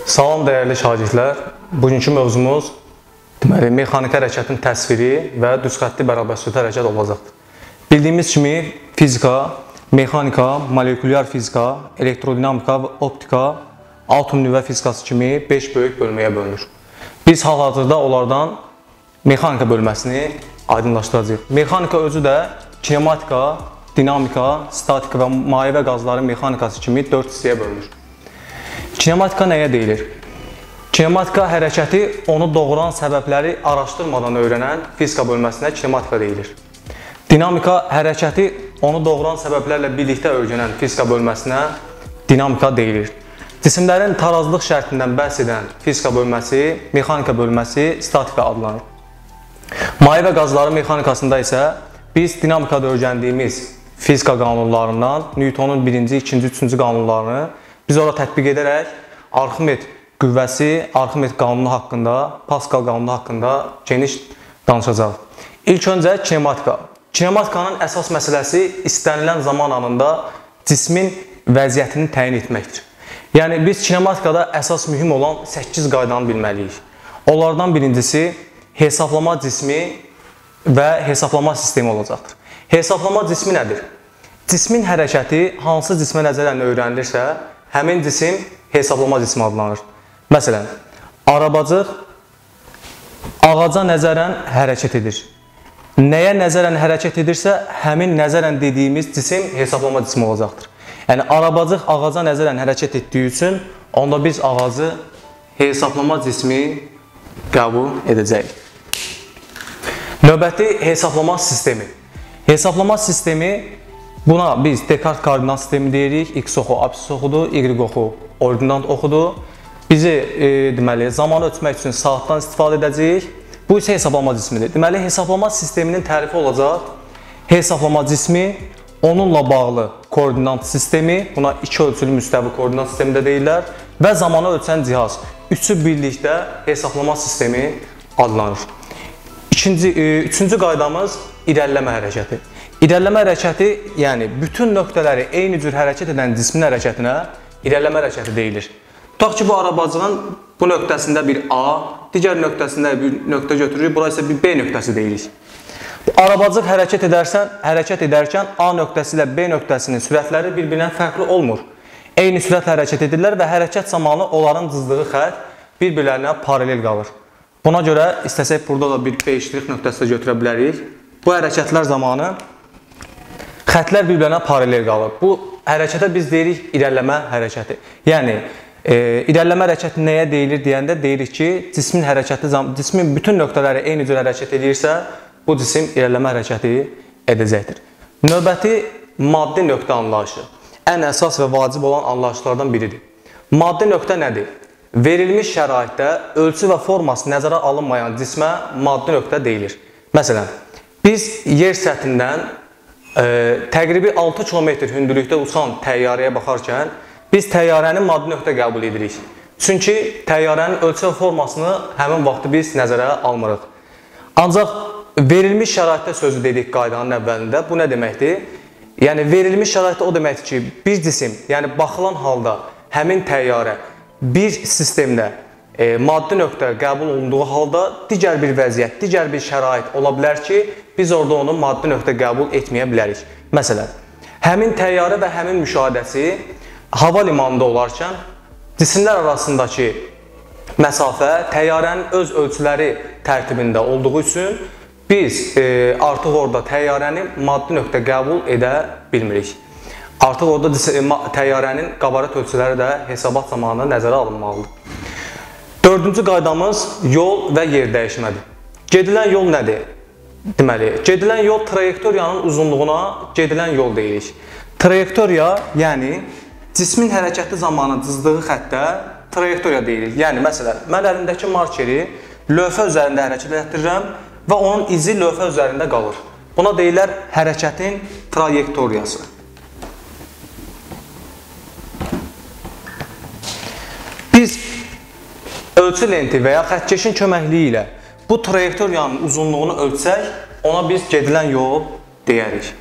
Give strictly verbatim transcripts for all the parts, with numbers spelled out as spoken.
Salam dəyərli şagirdlər, bugünkü mövzumuz deməli, mexaniki hərəkətin təsviri və düzxəttli bərabərsütü hərəkət olacaqdır. Bildiyimiz kimi fizika, mexanika, molekulyar fizika, elektrodinamika və optika, atom nüvə fizikası kimi beş böyük bölməyə bölünür. Biz hal-hazırda onlardan mexanika bölməsini aydınlaşdıracağıq. Mexanika özü də kinematika, dinamika, statika və maye və qazların mexanikası kimi dörd hissəyə bölünür. Kinematika nəyə deyilir? Kinematika hərəkəti onu doğuran səbəbləri araşdırmadan öyrənən fizika bölməsinə kinematika deyilir. Dinamika hərəkəti onu doğuran səbəblərlə birlikdə öyrənən fizika bölməsinə dinamika deyilir. Cisimlərin tarazlıq şərtindən bəhs edən fizika bölməsi, mexanika bölməsi statika adlanır. Maye və qazların mexanikasında isə biz dinamikada öyrəndiyimiz fizika qanunlarından Newtonun birinci, ikinci, üçüncü qanunlarını biz ora tətbiq edərək Arximed qüvvəsi, Arximed qanunu haqqında, Pascal qanunu haqqında geniş danışacaq. İlk öncə kinematika. Kinematikanın əsas məsələsi istənilən zaman anında cismin vəziyyətini təyin etməkdir. Yəni biz kinematikada əsas mühüm olan səkkiz qaydanı bilməliyik. Onlardan birincisi hesablama cismi və hesablama sistemi olacaqdır. Hesablama cismi nədir? Cismin hərəkəti hansı cismə nəzərən öyrənilirsə, həmin cisim hesablama cismi adlanır. Məsələn, arabacıq ağaca nəzərən hərəkət edir. Nəyə nəzərən hərəkət edirsə, həmin nəzərən dediyimiz cisim hesablama cismi olacaqdır. Yəni, arabacıq ağaca nəzərən hərəkət etdiyi üçün, onda biz ağacı hesablama cismi qəbul edəcəyik. Növbəti hesablama sistemi. Hesablama sistemi, buna biz Descartes koordinat sistemi deyirik, x oxu absis oxudur, y oxu ordinat oxudur. Bizi e, deməli, zamanı ölçmək üçün saatdan istifadə edəcəyik. Bu isə hesablama cismidir. Deməli, hesablama sisteminin tərifi olacaq. Hesablama cismi, onunla bağlı koordinat sistemi, buna iki ölçülü müstəvi koordinat sistemi də deyirlər və zamanı ölçən cihaz. Üçü birlikdə hesablama sistemi adlanır. İkinci, e, üçüncü qaydamız irəliləmə hərəkəti. İrəliləmə hərəkəti, yəni bütün nöqtələri eyni cür hərəkət edən cismin hərəkətinə irəliləmə hərəkəti deyilir. Tutaq ki, bu arabacığın bu nöqtəsində bir A, digər nöqtəsində bir nöqtə götürürük, bura isə bir B nöqtəsi deyirik. Arabacıq hərəkət edərsən, hərəkət edərkən A nöqtəsi ilə B nöqtəsinin sürətləri bir-birindən fərqli olmur. Eyni sürətlə hərəkət edirlər və hərəkət zamanı onların cızdığı xətt bir-birlərinə paralel qalır. Buna görə istəsək burada da bir B ştrix nöqtəsi də götürə bilərik. Bu hərəkətlər zamanı xəttlər bir-birinə paralel qalır. Bu hərəkətə biz deyirik irəliləmə hərəkəti. Yəni, e, irəliləmə hərəkəti nəyə deyilir deyəndə deyirik ki, cismin hərəkəti, cismin bütün nöqtələri eyni cür hərəkət edirsə, bu cisim irəliləmə hərəkəti edəcəkdir. Növbəti maddi nöqtə anlayışı. Ən əsas və vacib olan anlayışlardan biridir. Maddi nöqtə nədir? Verilmiş şəraitdə ölçü və forması nəzərə alınmayan cismə maddi nöqtə deyilir. Məsələn, biz yer səthindən e, təqribi altı kilometr hündürlükdə uçan təyyarəyə baxarkən, biz təyyarənin maddi nöqtə qəbul edirik. Çünki təyyarənin ölçü və formasını həmin vaxtı biz nəzərə almırıq. Ancaq verilmiş şəraitdə sözü dedik qaydanın əvvəlində. Bu nə deməkdir? Yəni, verilmiş şəraitdə o deməkdir ki, bir cisim, yəni baxılan halda həmin təyyarə bir sistemdə e, maddi nöqtə qəbul olunduğu halda digər bir vəziyyət, digər bir şərait ola bilər ki, biz orada onu maddi nöqtə qəbul etməyə bilərik. Məsələn, həmin təyyarə və həmin müşahidəsi hava limanında olarkən cisimlər arasındakı məsafə təyyarənin öz ölçüləri tərtibində olduğu üçün biz e, artıq orada təyyarəni maddi nöqtə qəbul edə bilmirik. Artıq orada təyyarənin qabarət ölçüləri də hesabat zamanı nəzərə alınmalıdır. Dördüncü qaydamız yol və yer dəyişmədir. Gedilən yol nədir? Deməli, gedilən yol trayektoriyanın uzunluğuna gedilən yol deyirik. Trayektoriya, yəni cismin hərəkəti zamanı cızdığı xəttə trayektoriya deyirik. Yəni, məsələn, mən əlimdəki markeri lövhə üzərində hərəkət etdirirəm və onun izi lövhə üzərində qalır. Buna deyirlər hərəkətin trayektoriyası. Biz ölçü lenti və ya xəttkeşin köməkliyi ilə bu trayektoriyanın uzunluğunu ölçsək, ona biz gedilən yol deyərik.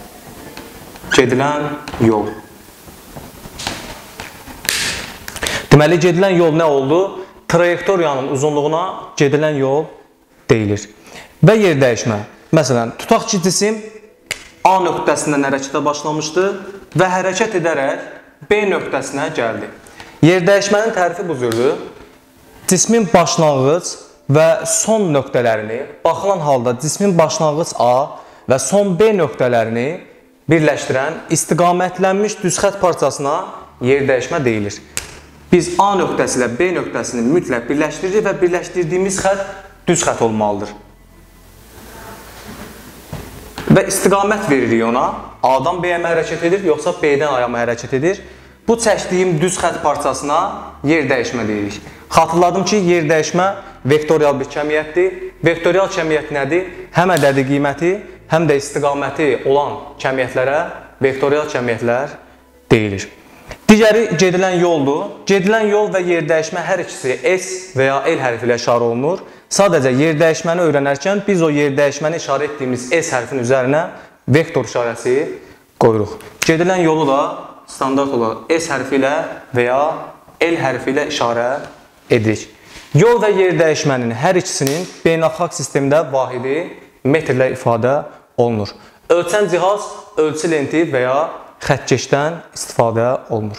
Gedilən yol. Deməli, gedilən yol nə oldu? Trayektoriyanın uzunluğuna gedilən yol deyilir. Və yer dəyişmə. Məsələn, tutaq ki, cisim A nöqtəsindən hərəkətə başlamışdı və hərəkət edərək B nöqtəsinə gəldi. Yer dəyişmənin tərifi bu cürdür. Cismin başlanğıc və son nöqtələrini, baxılan halda cismin başlanğıc A və son B nöqtələrini birləşdirən istiqamətlənmiş düzxət parçasına yer dəyişmə deyilir. Biz A nöqtəsi ilə B nöqtəsini mütləq birləşdiririk və birləşdirdiyimiz xətt düz xətt olmalıdır. Və istiqamət veririk ona. A-dan B-yə mi hərəkət edir, yoxsa B-dən A-ya mı hərəkət edir? Bu çəkdiyim düz xətt parçasına yer dəyişmə deyirik. Xatırladım ki, yer dəyişmə vektorial bir kəmiyyətdir. Vektorial kəmiyyət nədir? Həm ədədi qiyməti, həm də istiqaməti olan kəmiyyətlərə vektorial kəmiyyətlər deyilir. Digəri gedilən yoldur. Gedilən yol və yer dəyişmə hər ikisi S və ya L hərfi ilə işarə olunur. Sadəcə yer dəyişməni öyrənərkən biz o yer dəyişməni işarə etdiyimiz S hərfinin üzərinə vektor işarəsi qoyuruq. Gedilən yolu da standart olaraq S hərfi ilə və ya L hərfi ilə işarə edirik. Yol və yer dəyişmənin hər ikisinin beynəlxalq sistemdə vahidi metrlə ifadə olunur. Ölçən cihaz ölçü lenti və ya xəttkeşdən istifadə olunur.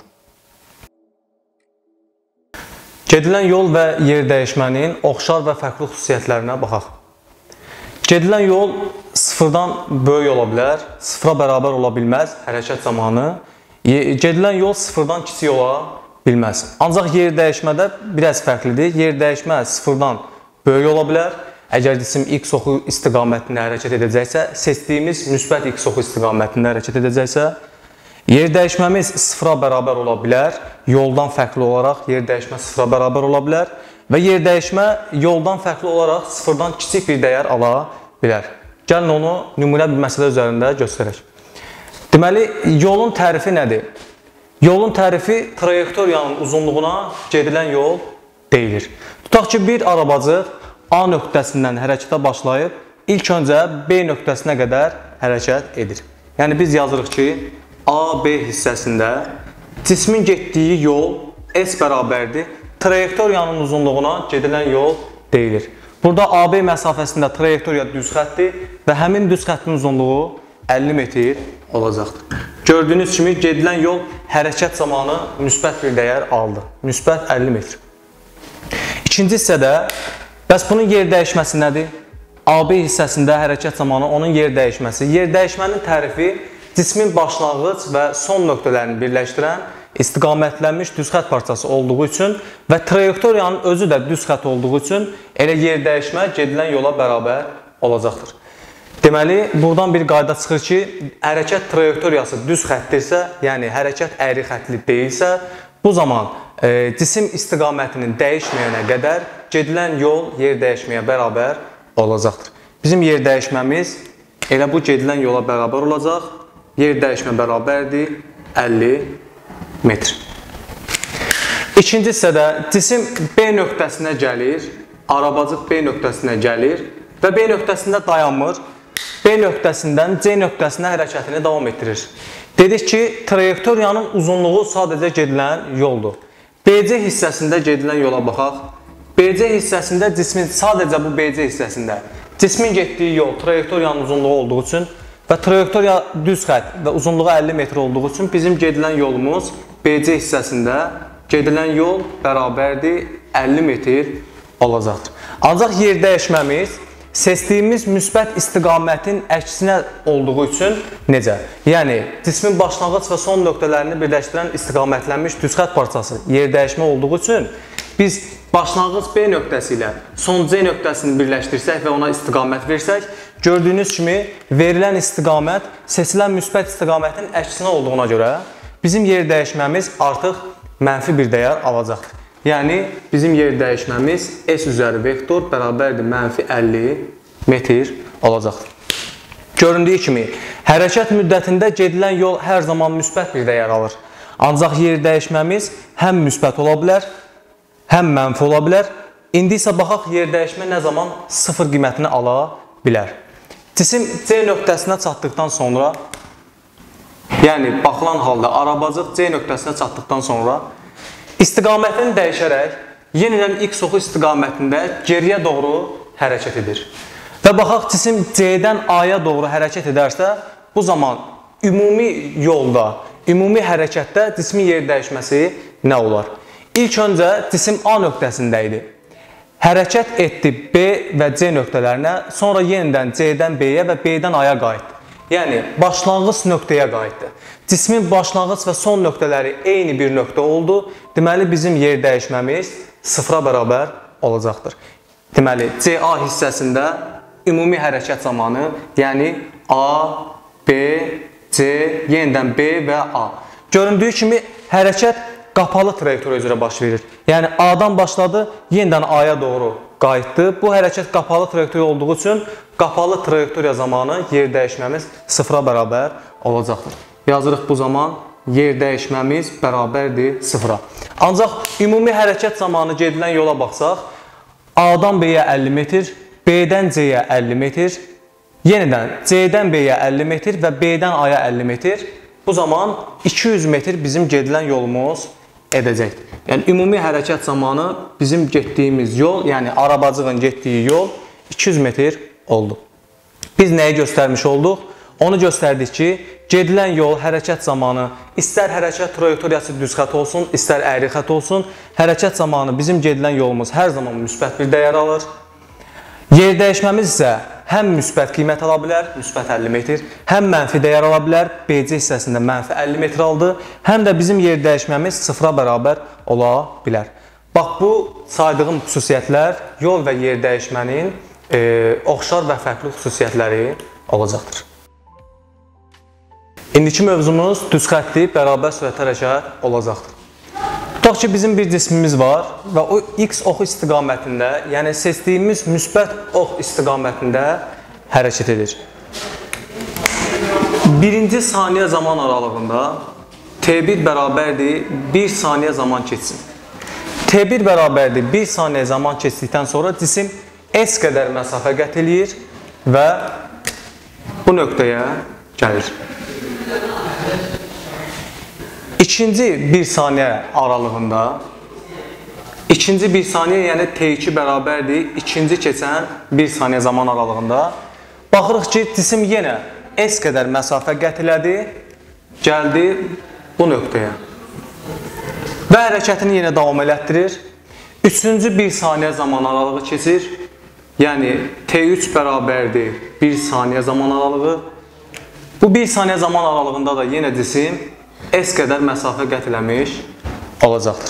Gedilən yol və yer dəyişmənin oxşar və fərqli xüsusiyyətlərinə baxaq. Gedilən yol sıfırdan böyük ola bilər, sıfıra bərabər ola bilməz hərəkət zamanı. Gedilən yol sıfırdan kiçik ola bilməz. Ancaq yer dəyişmədə biraz fərqlidir. Yer dəyişmə sıfırdan böyük ola bilər. Əgər cisim X oxu istiqamətində hərəkət edəcəksə, seçdiyimiz müsbət X oxu istiqamətində hərəkət edəcəksə, yer dəyişməmiz sıfıra bərabər ola bilər. Yoldan fərqli olaraq yer dəyişmə sıfıra bərabər ola bilər. Və yer dəyişmə yoldan fərqli olaraq sıfırdan kiçik bir dəyər ala bilər. Gəlin onu nümunə bir məsələ üzərində göstərək. Deməli, yolun tərifi nədir? Yolun tərifi trayektoriyanın uzunluğuna gedilən yol deyilir. Tutaq ki, bir arabacıq A nöqtəsindən hərəkətə başlayıb, ilk öncə B nöqtəsinə qədər hərəkət edir. Yəni, biz yazırıq ki, A B hissəsində cismin getdiyi yol S bərabərdir. Trayektoriyanın uzunluğuna gedilən yol deyilir. Burada A B məsafəsində trayektoriya düz xətdir və həmin düz xəttin uzunluğu əlli metr olacaqdır. Gördüyünüz kimi gedilən yol hərəkət zamanı müsbət bir dəyər aldı. Müsbət əlli metr. İkinci hissədə, bəs bunun yer dəyişməsi nədir? A B hissəsində hərəkət zamanı onun yer dəyişməsi. Yer dəyişmənin tərifi cismin başlanğıc və son nöqtələrini birləşdirən istiqamətlənmiş düz xətt parçası olduğu üçün və trayektoriyanın özü də düz xətt olduğu üçün elə yer dəyişmə gedilən yola bərabər olacaqdır. Deməli, buradan bir qayda çıxır ki, hərəkət trayektoriyası düz xətdirsə, yəni hərəkət əyri xəttli deyilsə, bu zaman e, cisim istiqamətinin dəyişməyənə qədər gedilən yol yer dəyişməyə bərabər olacaqdır. Bizim yer dəyişməmiz elə bu gedilən yola bərabər olacaq. Yer dəyişmə bərabərdir əlli metr. İkinci hissədə cisim B nöqtəsinə gəlir, arabacıq B nöqtəsinə gəlir və B nöqtəsində dayanmır. B nöqtəsindən C nöqtəsinə hərəkətini davam etdirir. Dedik ki, trayektoriyanın uzunluğu sadəcə gedilən yoldur. B C hissəsində gedilən yola baxaq. B C hissəsində cismin, sadəcə bu B C hissəsində cismin getdiyi yol trayektoriyanın uzunluğu olduğu üçün və trayektoriya düz xətt və uzunluğu əlli metr olduğu üçün bizim gedilən yolumuz B C hissəsində gedilən yol bərabərdir əlli metr olacaqdır. Ancaq yer dəyişməmiz seçdiyimiz müsbət istiqamətin əksinə olduğu üçün necə? Yəni, cismin başlanğıc və son nöqtələrini birləşdirən istiqamətlənmiş düz xətt parçası yer dəyişmə olduğu üçün biz başlanğıc B nöqtəsi ilə son C nöqtəsini birləşdirsək və ona istiqamət versək, gördüyünüz kimi verilən istiqamət seçilən müsbət istiqamətin əksinə olduğuna görə bizim yer dəyişməmiz artıq mənfi bir dəyər alacaqdır. Yəni, bizim yer dəyişməmiz S üzəri vektor bərabərdir mənfi əlli metr olacaqdır. Göründüyü kimi, hərəkət müddətində gedilən yol hər zaman müsbət bir dəyər alır. Ancaq yer dəyişməmiz həm müsbət ola bilər, həm mənfi ola bilər. İndi isə baxaq, yer dəyişmə nə zaman sıfır qiymətini ala bilər. Cisim C nöqtəsinə çatdıqdan sonra, yəni baxılan halda arabacıq C nöqtəsinə çatdıqdan sonra İstiqamətini dəyişərək yenidən x oxu istiqamətində geriyə doğru hərəkət edir. Və baxaq, cisim C-dən A-ya doğru hərəkət edərsə, bu zaman ümumi yolda, ümumi hərəkətdə cismin yer dəyişməsi nə olar? İlk öncə cisim A nöqtəsində idi. Hərəkət etdi B və C nöqtələrinə, sonra yenidən C-dən B-yə və B-dən A-ya qayıtdı. Yəni, başlanğıc nöqtəyə qayıtdı. Cismin başlanğıc və son nöqtələri eyni bir nöqtə oldu. Deməli, bizim yer dəyişməmiz sıfıra bərabər olacaqdır. Deməli, C A hissəsində ümumi hərəkət zamanı, yəni A, B, C, yenidən B və A. Göründüyü kimi hərəkət qapalı trayektoriya üzrə baş verir. Yəni A-dan başladı, yenidən A-ya doğru qayıtdı. Bu hərəkət qapalı trayektoriya olduğu üçün qapalı trayektoriya zamanı yer dəyişməmiz sıfıra bərabər olacaqdır. Yazırıq bu zaman yer dəyişməmiz bərabərdir sıfıra. Ancaq ümumi hərəkət zamanı gedilən yola baxsaq, A-dan B-yə əlli metr, B-dən C-yə əlli metr, yenidən C-dən B-yə əlli metr və B-dən A-ya əlli metr. Bu zaman iki yüz metr bizim gedilən yolumuz edəcəkdir. Yəni, ümumi hərəkət zamanı bizim getdiyimiz yol, yəni arabacığın getdiyi yol iki yüz metr oldu. Biz nəyi göstərmiş olduq? Onu göstərdik ki, gedilən yol hərəkət zamanı istər hərəkət trayektoriyası düz xət olsun, istər əyri xət olsun, hərəkət zamanı bizim gedilən yolumuz hər zaman müsbət bir dəyər alır. Yer dəyişməmiz isə həm müsbət qiymət ala bilər, müsbət əlli metr, həm mənfi dəyər ala bilər, B C hissəsində mənfi əlli metr aldı, həm də bizim yer dəyişməmiz sıfıra bərabər ola bilər. Bax, bu saydığım xüsusiyyətlər yol və yer dəyişmənin e, oxşar və fərqli xüsusiyyətləri olacaqdır. İndiki mövzumuz düz xəttli bərabər sürətli hərəkət olacaqdır. Tutaq ki, bizim bir cismimiz var və o x oxu istiqamətində, yəni seçdiyimiz müsbət ox istiqamətində hərəkət edir. Birinci saniyə zaman aralığında T bir bərabərdir bir saniyə zaman keçsin. T bir bərabərdir bir saniyə zaman keçdikdən sonra cisim S qədər məsafə qət eləyir və bu nöqtəyə gəlir. İkinci bir saniyə aralığında, ikinci bir saniyə, yəni T iki bərabərdir, ikinci keçən bir saniyə zaman aralığında baxırıq ki, cisim yenə S qədər məsafə qət elədi, gəldi bu nöqtəyə və hərəkətini yenə davam elətdirir. Üçüncü bir saniyə zaman aralığı keçir, yəni T üç bərabərdir bir saniyə zaman aralığı. Bu bir saniyə zaman aralığında da yenə cisim S qədər məsafə qət eləmiş olacaqdır.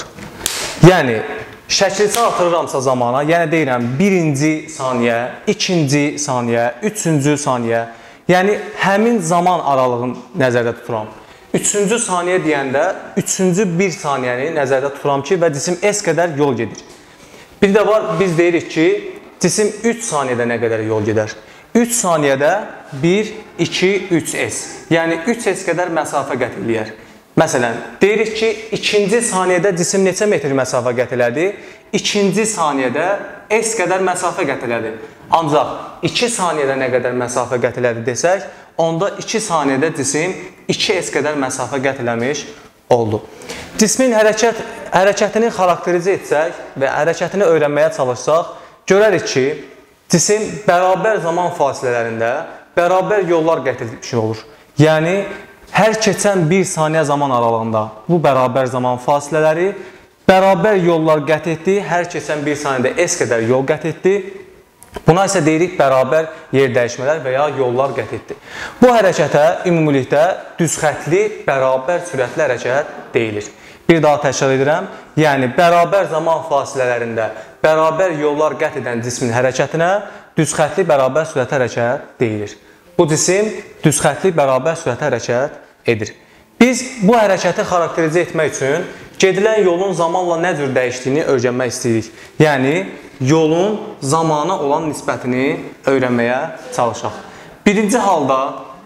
Yəni, şəkilçi artırıramsa zamana, yəni deyirəm, birinci saniyə, ikinci saniyə, üçüncü saniyə, yəni həmin zaman aralığını nəzərdə tuturam. Üçüncü saniyə deyəndə, üçüncü bir saniyəni nəzərdə tuturam ki, və cisim S qədər yol gedir. Bir də var, biz deyirik ki, cisim üç saniyədə nə qədər yol gedər? üç saniyədə bir, iki, üç S. Yəni, üç S qədər məsafə qət eləyər. Məsələn, deyirik ki, ikinci saniyədə cisim neçə metr məsafə qət elədi? İkinci saniyədə S qədər məsafə qət elədi. Ancaq iki saniyədə nə qədər məsafə qət elədi desək, onda iki saniyədə cisim iki S qədər məsafə qət eləmiş oldu. Cismin hərəkət, hərəkətini xarakterizə etsək və hərəkətini öyrənməyə çalışsaq, görərik ki, cisim bərabər zaman fasilələrində bərabər yollar qət etmiş olur. Yəni, hər keçən bir saniyə zaman aralığında bu bərabər zaman fasilələri bərabər yollar qət etdi, hər keçən bir saniyədə S qədər yol qət etdi. Buna isə deyirik bərabər yer dəyişmələr və ya yollar qət etdi. Bu hərəkətə ümumilikdə düz xəttli bərabər sürətli hərəkət deyilir. Bir daha təkrar edirəm, yəni bərabər zaman fasilələrində bərabər yollar qət edən cismin hərəkətinə düz xəttli bərabər sürətli hərəkət deyilir. Bu cisim düz xəttli bərabər sürətli hərəkət edir. Biz bu hərəkəti xarakterizə etmək üçün gedilən yolun zamanla nə cür dəyişdiyini öyrənmək istəyirik. Yəni, yolun zamana olan nisbətini öyrənməyə çalışaq. Birinci halda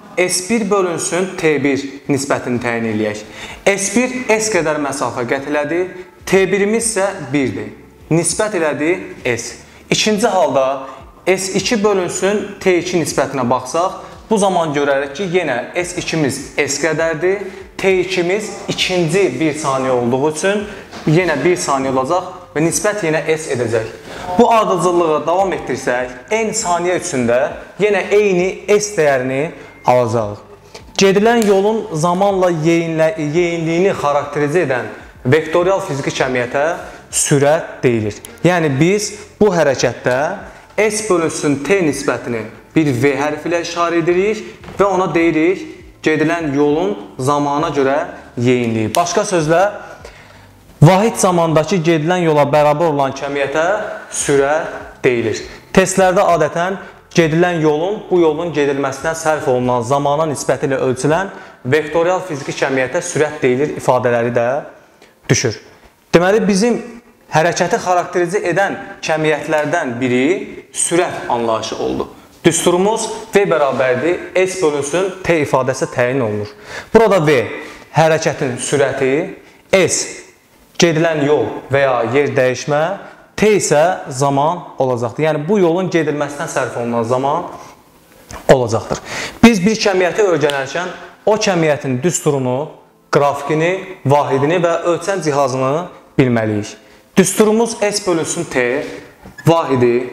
S bir bölünsün T bir nisbətini təyin eləyək. S bir S qədər məsafə qət elədi, T birimiz isə birdir. Nisbət elədi S. İkinci halda S iki bölünsün T iki nisbətinə baxsaq, bu zaman görərik ki, yenə S ikimiz S qədərdir, T ikimiz ikinci bir saniye olduğu üçün yenə bir saniye olacaq və nisbət yenə S edəcək. Bu ardıcıllığı davam etdirsək, eyni saniye içində yenə eyni S dəyərini alacaq. Gedilən yolun zamanla yeyinliyini xarakterizə edən vektorial fiziki cəmiyyətə sürət deyilir. Yəni biz bu hərəkətdə S bölünsün T nisbətini bir V hərfi ilə işarə edirik və ona deyirik gedilən yolun zamana görə yeyinliyi. Başqa sözlə, vahid zamandakı gedilən yola bərabər olan cəmiyyətə sürət deyilir. Testlərdə adətən gedilən yolun, bu yolun gedilməsindən sərf olunan zamana nisbəti ilə ölçülən vektorial fiziki cəmiyyətə sürət deyilir ifadələri də düşür. Deməli, bizim hərəkəti xarakterizə edən cəmiyyətlərdən biri sürət anlayışı oldu. Düsturumuz V bərabərdir, S bölünsün T ifadəsi təyin olunur. Burada V hərəkətin sürəti, S gedilən yol və ya yer dəyişmə, T isə zaman olacaqdır. Yəni bu yolun gedilməsindən sərf olunan zaman olacaqdır. Biz bir cəmiyyəti öyrənərkən o cəmiyyətin düsturunu, qrafikini, vahidini və ölçən cihazını bilməliyik. Düsturumuz S bölünsün T, vahidi,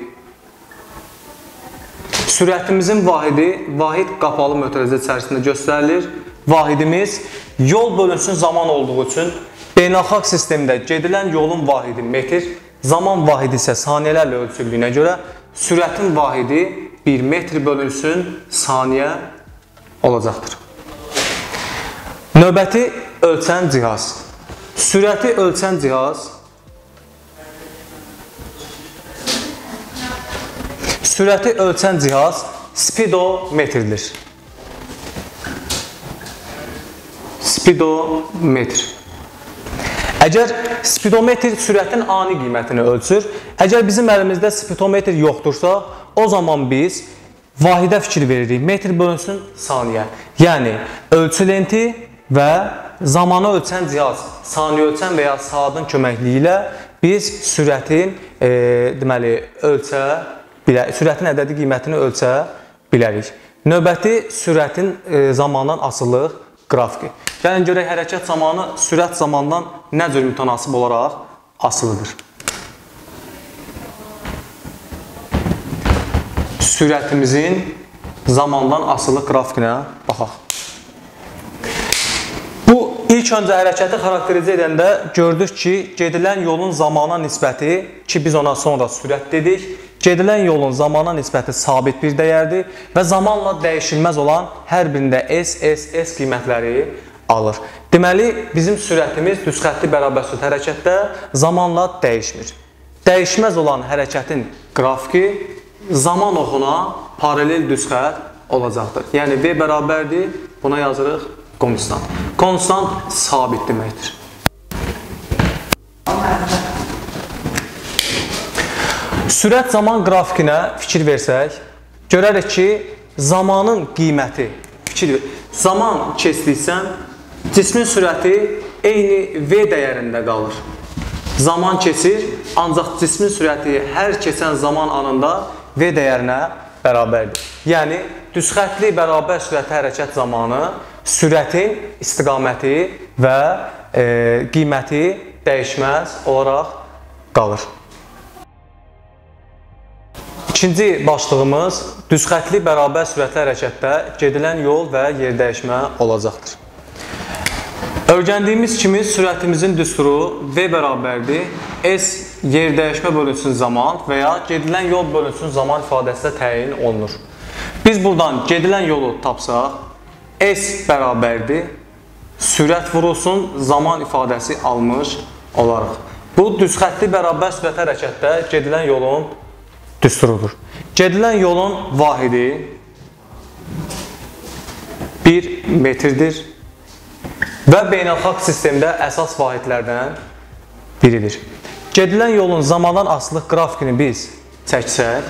sürətimizin vahidi, vahid qapalı mötərizə içərisində göstərilir. Vahidimiz yol bölünsün zaman olduğu üçün beynəlxalq sistemdə gedilən yolun vahidi metr, zaman vahidi isə saniyələrlə ölçüldüyünə görə sürətin vahidi bir metr bölünsün saniyə olacaqdır. Növbəti ölçən cihaz. Sürəti ölçən cihaz Sürəti ölçən cihaz spidometrdir. Spidometr. Əgər spidometr sürətin ani qiymətini ölçür, əgər bizim əlimizdə spidometr yoxdursa, o zaman biz vahidə fikir veririk. Metr bölünsün saniyə. Yəni, ölçü lenti və zamanı ölçən cihaz, saniyə ölçən və ya saatın köməkliyi ilə biz sürətin e, deməli, ölçə sürətin ədədi qiymətini ölçə bilərik. Növbəti sürətin e, zamandan asılılıq qrafiki. Gəlin görək, hərəkət zamanı sürət zamandan nə cür mütənasib olaraq asılıdır. Sürətimizin zamandan asılılıq qrafikinə baxaq. Bu, ilk öncə hərəkəti xarakterizə edəndə gördük ki, gedilən yolun zamana nisbəti, ki biz ona sonra sürət dedik, gedilən yolun zamana nisbəti sabit bir dəyərdir və zamanla dəyişilməz olan hər birində S, S, S qiymətləri alır. Deməli, bizim sürətimiz düzxəttli bərabər sürət hərəkətdə zamanla dəyişmir. Dəyişməz olan hərəkətin qrafiki zaman oxuna paralel düzxət olacaqdır. Yəni, V bərabərdir, buna yazırıq konstant. Konstant sabit deməkdir. Sürət zaman qrafikinə fikir versək, görərək ki, zamanın qiyməti, fikir ver, zaman keçdiksə, cismin sürəti eyni V dəyərində qalır. Zaman keçir, ancaq cismin sürəti hər keçən zaman anında V dəyərinə bərabərdir. Yəni, düzxəttli bərabər sürətli hərəkət zamanı sürətin istiqaməti və e, qiyməti dəyişməz olaraq qalır. İkinci başlığımız düzxəttli bərabər sürətli hərəkətdə gedilən yol və yer dəyişmə olacaqdır. Öyrəndiyimiz kimi sürətimizin düsturu V bərabərdir, S yer dəyişmə bölünsün zaman və ya gedilən yol bölünsün zaman ifadəsi təyin olunur. Biz buradan gedilən yolu tapsaq, S bərabərdir, sürət vurulsun zaman ifadəsi almış olaraq. Bu düzxəttli bərabər sürətli hərəkətdə gedilən yolun düsturudur. Gedilən yolun vahidi bir metrdir və beynəlxalq sistemdə əsas vahidlərdən biridir. Gedilən yolun zamandan asılılıq qrafikini biz çəksək,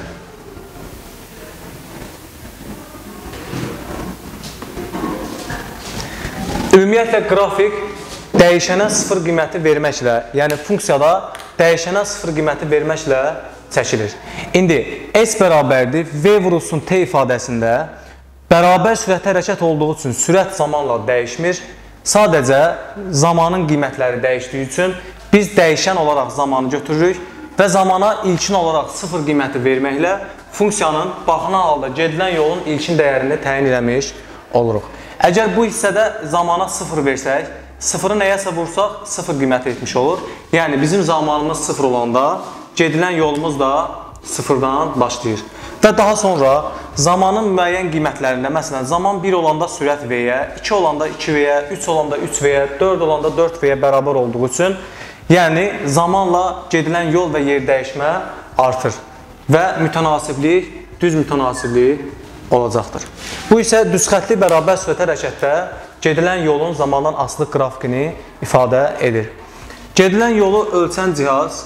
ümumiyyətlə qrafik dəyişənə sıfır qiyməti verməklə, yəni funksiyada dəyişənə sıfır qiyməti verməklə çəkilir. İndi S bərabərdir, V vurulsun T ifadəsində bərabər sürətli hərəkət olduğu üçün sürət zamanla dəyişmir, Sadəcə zamanın qiymətləri dəyişdiyi üçün biz dəyişən olaraq zamanı götürürük və zamana ilkin olaraq sıfır qiyməti verməklə funksiyanın baxılan halda gedilən yolun ilkin dəyərini təyin eləmiş oluruq. Əgər bu hissədə zamana sıfır versək, sıfırı nəyəsə vursaq, sıfır qiyməti etmiş olur. Yəni bizim zamanımız sıfır olanda gedilən yolumuz da sıfırdan başlayır. Və daha sonra zamanın müəyyən qiymətlərində, məsələn, zaman bir olanda sürət V-yə, iki olanda iki V-yə, üç olanda üç V-yə, dörd olanda dörd V-yə bərabər olduğu üçün, yəni zamanla gedilən yol və yer dəyişmə artır və mütənasiblik, düz mütənasiblik olacaqdır. Bu isə düzxətli bərabər sürət hərəkətdə gedilən yolun zamandan asılı qrafikini ifadə edir. Gedilən yolu ölçən cihaz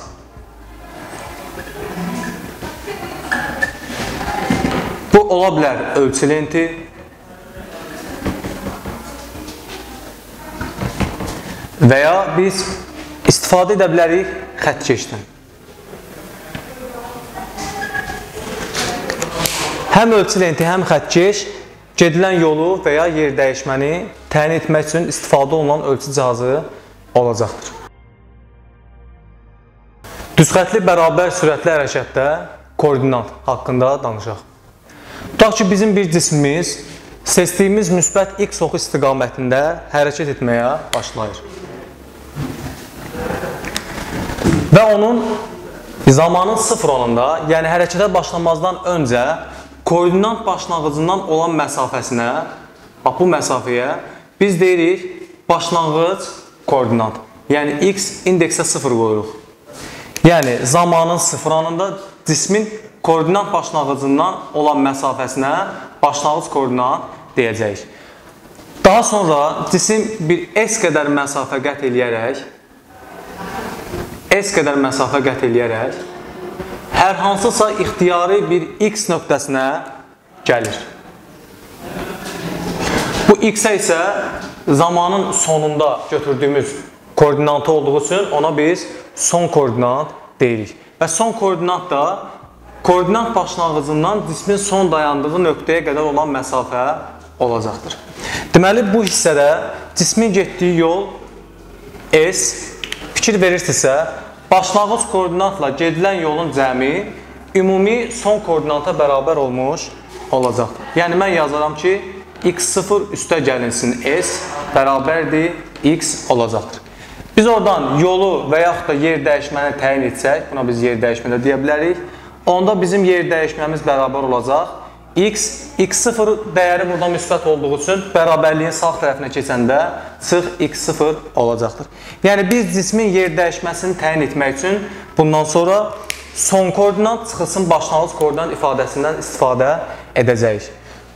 bu ola bilər ölçü lenti, və ya biz istifadə edə bilərik xəttkeşdən. Həm ölçü lenti, həm xəttkeş gedilən yolu və ya yer dəyişməni təyin etmək üçün istifadə olunan ölçü cihazı olacaqdır. Düzxətli bərabər sürətli hərəkətdə koordinat haqqında danışaq. Tutaq ki, bizim bir cismimiz seçdiyimiz müsbət x oxu istiqamətində hərəkət etməyə başlayır. Və onun zamanın sıfır olanda, yəni hərəkətə başlamazdan öncə koordinat başlanğıcından olan məsafəsinə, bax bu məsafəyə biz deyirik başlanğıc koordinat. Yəni x indeksə sıfır qoyuruq. Yəni zamanın sıfır anında cismin koordinat başlanğıcından olan məsafəsinə başlanğıc koordinat deyəcəyik. Daha sonra cisim bir s qədər məsafə qət eləyərək s qədər məsafə qət eləyərək hər hansısa ixtiyari bir x nöqtəsinə gəlir. Bu x-ə isə zamanın sonunda götürdüyümüz koordinatı olduğu üçün ona biz son koordinat deyirik. Və son koordinat da koordinat başlanğıcından cismin son dayandığı nöqtəyə qədər olan məsafə olacaqdır. Deməli, bu hissədə cismin getdiyi yol S, fikir verirsinizsə, başlanğıc koordinatla gedilən yolun cəmi ümumi son koordinata bərabər olmuş olacaqdır. Yəni, mən yazaram ki, x sıfır üstə gəlinsin S bərabərdir x olacaqdır. Biz oradan yolu və yaxud da yer dəyişməni təyin etsək, buna biz yer dəyişməni də deyə bilərik, onda bizim yer dəyişməmiz bərabər olacaq. X, x sıfır dəyəri burada müsbət olduğu üçün bərabərliyin sağ tərəfinə keçəndə çıx x sıfır olacaqdır. Yəni, biz cismin yer dəyişməsini təyin etmək üçün bundan sonra son koordinat çıxılsın başlanğıc koordinat ifadəsindən istifadə edəcəyik.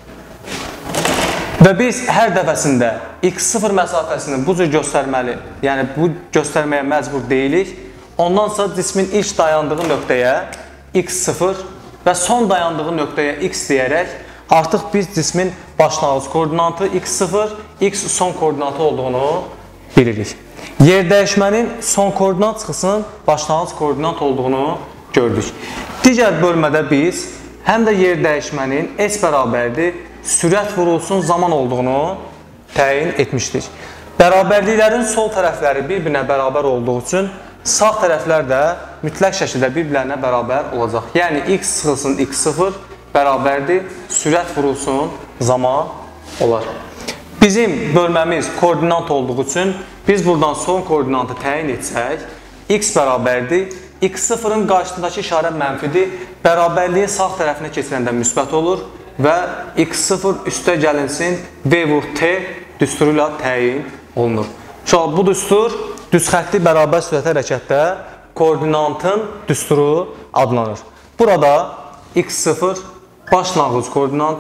Və biz hər dəfəsində x sıfır məsafəsini bu cür göstərməli, yəni bu göstərməyə məcbur deyilik. Ondan sonra cismin ilk dayandığı nöqtəyə x sıfır və son dayandığı nöqtəyə x deyərək artıq biz cismin başlanğıc koordinatı x sıfır, x son koordinatı olduğunu bilirik. Yer dəyişmənin son koordinat çıxısının başlanğıc koordinat olduğunu gördük. Digər bölmədə biz həm də yer dəyişmənin s bərabərdir, sürət vurulsun zaman olduğunu təyin etmişdik. Bərabərliklərin sol tərəfləri bir-birinə bərabər olduğu üçün sağ tərəflər də mütləq şəkildə bir-birlərinə bərabər olacaq. Yəni, x çıxılsın x sıfır bərabərdir, sürət vurulsun zaman olar. Bizim bölməmiz koordinat olduğu üçün biz buradan son koordinatı təyin etsək, x bərabərdir, x sıfırın qarşısındakı işarə mənfidir, bərabərliyin sağ tərəfinə keçiləndə müsbət olur və x sıfır üstə gəlinsin v vur t düsturu ilə təyin olunur. Şu an bu düstur düzxətli bərabər sürət hərəkətdə koordinatın düsturu adlanır. Burada x sıfır başlanğıc koordinat,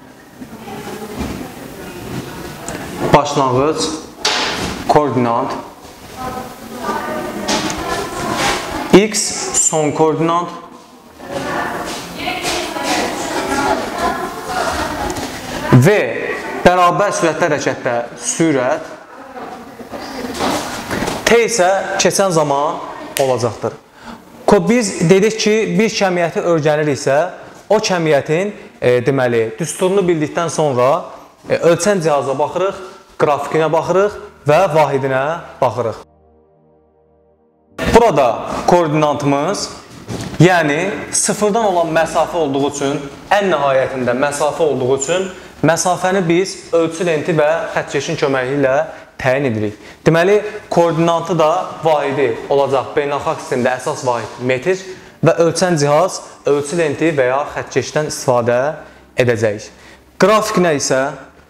başlanğıc koordinat, x son koordinat, v bərabər sürətli hərəkətdə sürət, t isə keçən zaman olacaqdır. Biz dedik ki, bir kəmiyyəti öyrəniriksə, o kəmiyyətin e, deməli, düsturunu bildikdən sonra e, ölçən cihaza baxırıq, qrafikinə baxırıq və vahidinə baxırıq. Burada koordinatımız, yəni sıfırdan olan məsafə olduğu üçün, ən nəhayətində məsafə olduğu üçün məsafəni biz ölçü lenti və xəttkeşin köməyi ilə təyin edirik. Deməli, koordinatı da vahidi olacaq. Beynəlxalq sistemdə əsas vahid metr və ölçən cihaz ölçü lenti və ya xəttkeşdən istifadə edəcəyik. Qrafikinə isə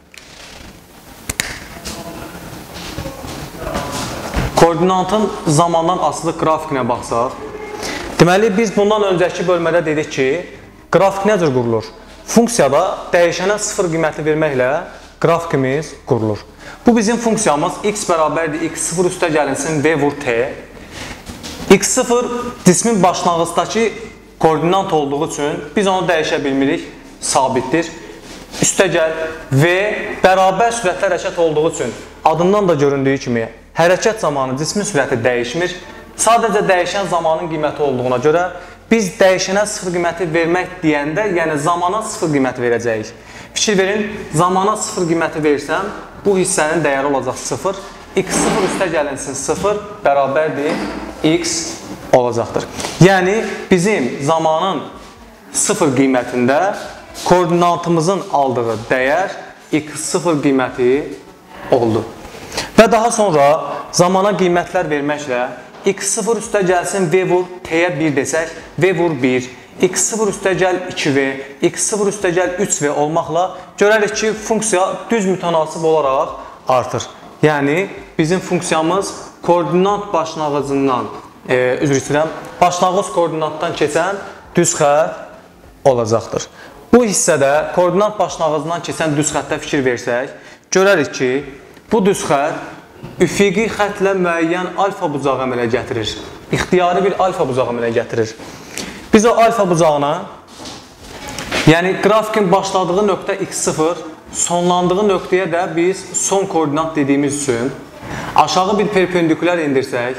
koordinatın zamandan asılı qrafikinə baxsaq, deməli, biz bundan öncəki bölmədə dedik ki, qrafik necə qurulur? Funksiyada dəyişənə sıfır qiyməti verməklə qrafikimiz qurulur. Bu bizim funksiyamız x bərabərdir, x sıfır üstə gəlinsin v vur t. x sıfır cismin başlanğıcdakı koordinat olduğu üçün biz onu dəyişə bilmirik, sabitdir. Üstə gəl v bərabər sürətlə hərəkət olduğu üçün adından da göründüyü kimi hərəkət zamanı cismin sürəti dəyişmir. Sadəcə dəyişən zamanın qiyməti olduğuna görə biz dəyişənə sıfır qiyməti vermək deyəndə, yəni zamana sıfır qiyməti verəcəyik. Fikir verin, zamana sıfır qiyməti versəm, bu hissənin dəyəri olacaq sıfır. x sıfır üstə gəlinsin sıfır bərabərdir, x olacaqdır. Yəni, bizim zamanın sıfır qiymətində koordinatımızın aldığı dəyər x sıfır qiyməti oldu. Və daha sonra zamana qiymətlər verməklə x sıfır üstə gəlsin v vur t-yə bir desək, v vur bir, x sıfır üstə gəl iki v, x sıfır üstə gəl üç v olmaqla görərik ki, funksiya düz mütənasib olaraq artır. Yəni, bizim funksiyamız koordinat başlanğıcından, e, üzr istəyirəm, başlanğıc koordinatdan keçən düz xətt olacaqdır. Bu hissədə koordinat başlanğıcından keçən düz xəttə fikir versək, görərik ki, bu düz xətt üfüqi xəttlə müəyyən alfa bucağı əmələ gətirir. İxtiyari bir alfa bucağı əmələ gətirir. Biz o alfa bucağına, yəni qrafikin başladığı nöqtə x sıfır, sonlandığı nöqtəyə də biz son koordinat dediyimiz üçün aşağı bir perpendikulyar indirsək,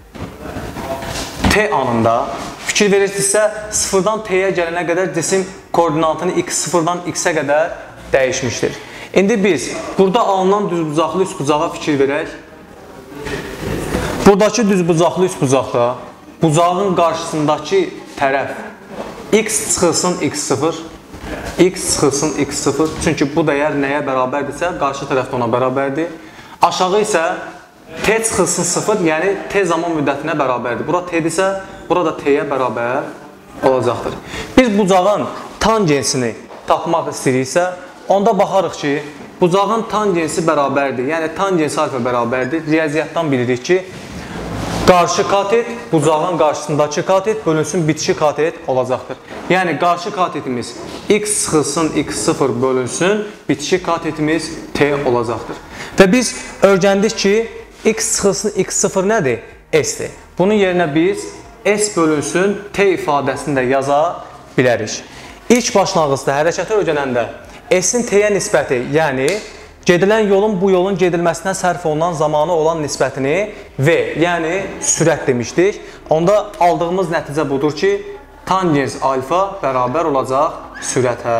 t anında fikir verirsinizsə, sıfırdan t-yə gələnə qədər cisim koordinatını x sıfırdan x-ə qədər dəyişmişdir. İndi biz burada alınan düzbucaqlı üçbucağa fikir verək. Buradakı düzbucaqlı üçbucaqda bucağın qarşısındakı tərəf x çıxılsın x sıfır, x çıxılsın x sıfır. Çünki bu dəyər nəyə bərabərdirsə, qarşı tərəf də ona bərabərdir. Aşağı isə t çıxılsın sıfır, yəni t zaman müddətinə bərabərdir. Bura t-dirsə, burada t-yə bərabər olacaqdır. Biz bucağın tangensini tapmaq istəyiriksə, onda baxarıq ki, bucağın tangensi bərabərdir, yəni tangensi alfa bərabərdir. Riyaziyyatdan bilirik ki, qarşı katet bucağın qarşısındakı katet bölünsün bitişik katet olacaqdır. Yəni, qarşı katetimiz x çıxılsın x sıfır bölünsün, bitişik katetimiz t olacaqdır. Və biz öyrəndik ki, x çıxılsın x sıfır nədir? S-dir. Bunun yerinə biz s bölünsün t ifadəsini də yaza bilərik. İlk başlanğıcda hərəkəti öyrənəndə S-in t-yə nisbəti, yəni gedilən yolun bu yolun gedilməsinə sərf olunan zamanı olan nisbətini v, yəni sürət demişdik. Onda aldığımız nəticə budur ki, tangens alfa bərabər olacaq sürətə.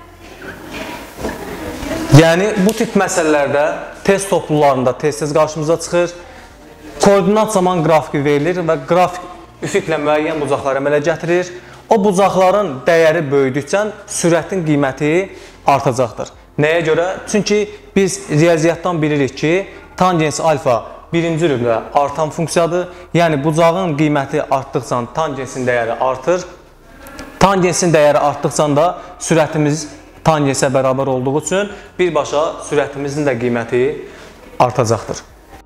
Yəni, bu tip məsələlərdə test toplularında tez-tez qarşımıza çıxır. Koordinat zaman qrafiki verilir və qrafik üfüqlə müəyyən bucaqlar əmələ gətirir. O bucaqların dəyəri böyüdükcə sürətin qiyməti artacaqdır. Nəyə görə? Çünki biz riyaziyyatdan bilirik ki, tangens alfa birinci rüblə artan funksiyadır. Yəni, bucağın qiyməti artdıqca tangensin dəyəri artır. Tangensin dəyəri artdıqca da sürətimiz tangensə bərabər olduğu üçün birbaşa sürətimizin də qiyməti artacaqdır.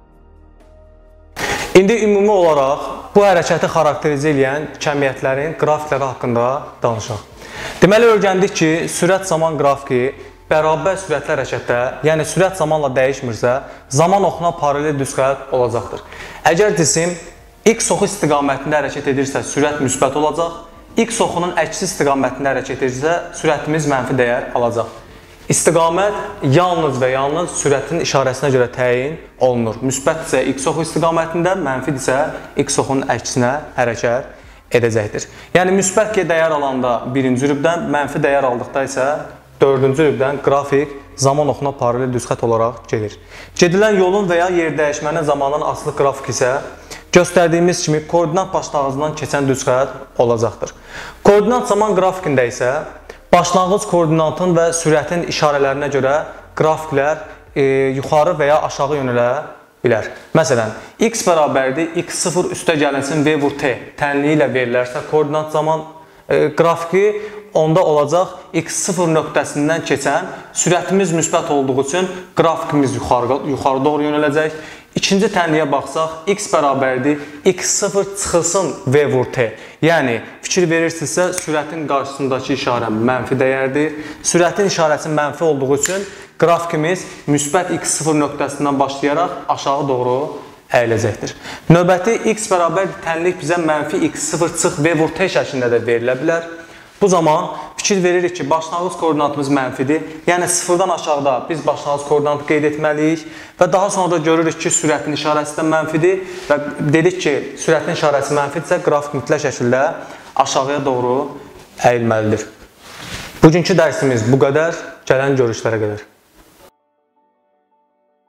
İndi ümumi olaraq bu hərəkəti xarakterizə edən kəmiyyətlərin qrafikləri haqqında danışaq. Deməli, öyrəndik ki, sürət zaman qrafiki bərabər sürətli hərəkətdə, yəni sürət zamanla dəyişmirsə, zaman oxuna paralel düz xətt olacaqdır. Əgər cisim x oxu istiqamətində hərəkət edirsə, sürət müsbət olacaq. X oxunun əksi istiqamətində hərəkət edirsə, sürətimiz mənfi dəyər alacaq. İstiqamət yalnız və yalnız sürətin işarəsinə görə təyin olunur. Müsbətdirsə x oxu istiqamətində, mənfidirsə x oxunun əksinə hərəkət edəcəkdir. Yəni, müsbət dəyər alanda birinci rübdən, mənfi dəyər aldıqda isə dördüncü rübdən qrafik zaman oxuna paralel düz xətt olaraq gedir. Gedilən yolun və ya yer dəyişmənin zamanın asılı qrafik isə göstərdiyimiz kimi koordinat başlanğıcından keçən düz xətt olacaqdır. Koordinat zaman qrafikində isə başlanğıc koordinatın və sürətin işarələrinə görə qrafiklər e, yuxarı və ya aşağı yönələ bilər. Məsələn, x bərabərdir, x sıfır üstə gəlinsin v vur t tənliyi ilə verilərsə koordinat zaman e, qrafiki onda olacaq x sıfır nöqtəsindən keçən sürətimiz müsbət olduğu üçün qrafikimiz yuxarı, yuxarı doğru yönələcək. İkinci tənliyə baxsaq, x bərabərdir, x sıfır çıxılsın v vur t. Yəni, fikir verirsinizsə, sürətin qarşısındakı işarə mənfi dəyərdir. Sürətin işarəsi mənfi olduğu üçün qrafikimiz müsbət x sıfır nöqtəsindən başlayaraq aşağı doğru əyiləcəkdir. Növbəti x bərabərdir, tənlik bizə mənfi x sıfır çıx v vur t şəklində də verilə bilər. Bu zaman fikir veririk ki, başlanğıc koordinatımız mənfidir. Yəni sıfırdan aşağıda biz başlanğıc koordinatı qeyd etməliyik və daha sonra da görürük ki, sürətin işarəsi də mənfidir və dedik ki, sürətin işarəsi mənfidirsə, qrafik mütləq şəkildə aşağıya doğru əyilməlidir. Bugünkü dərsimiz bu qədər. Gələn görüşlərə qədər.